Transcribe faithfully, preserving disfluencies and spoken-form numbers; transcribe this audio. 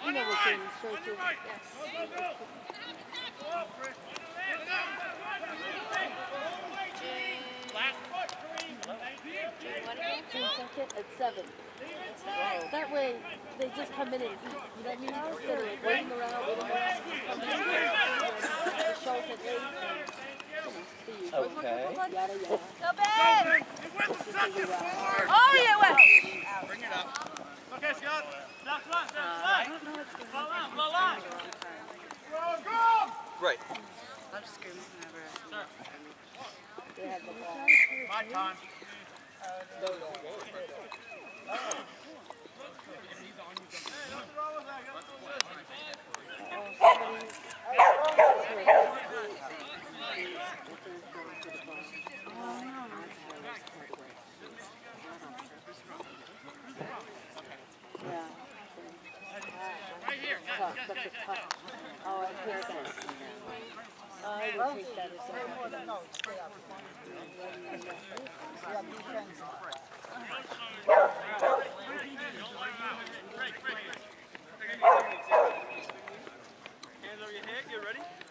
You know what things straight to. Yes. At seven. That way, they just come in and eat. You know what I mean? Instead of waiting around, waiting around, just come in. The show's at eight. Okay. Yada yada. Go Ben! Oh, yeah, well. Bring it up. Okay, Scott. Left, left, left. Blow line, blow line. Right. I'll just scream whenever. They have the ball. My time. Right here. Tough, such a tough. Oh, I hate that. I would take that as something. Hands over your head, get ready.